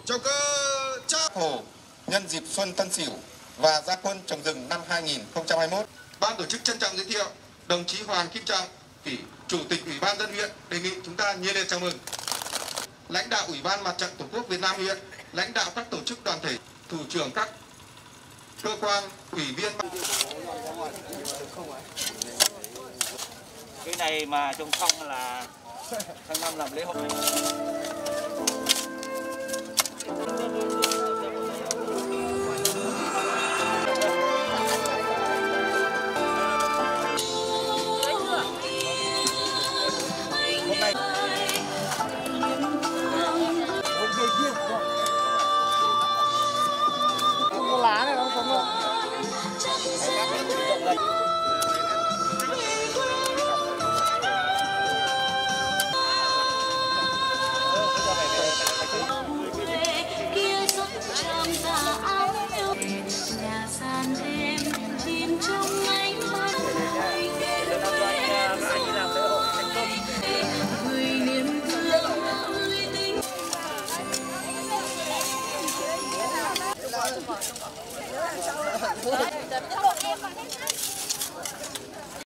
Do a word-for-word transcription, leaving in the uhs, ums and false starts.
Chào cơ cha Hồ nhân dịp Xuân Tân Sửu và Gia quân trồng rừng năm hai nghìn không trăm hai mươi mốt. Ban tổ chức trân trọng giới thiệu đồng chí Hoàng Kim Trọng, Ủy Chủ tịch Ủy ban dân huyện, đề nghị chúng ta nhiệt liệt chào mừng. Lãnh đạo Ủy ban Mặt trận Tổ quốc Việt Nam huyện, lãnh đạo các tổ chức đoàn thể, thủ trưởng các cơ quan, ủy viên. Cái này mà trồng xong là tháng năm làm lễ hội. Có lá này không không không. Hãy subscribe cho kênh Ghiền Mì Gõ để không bỏ lỡ những video hấp dẫn.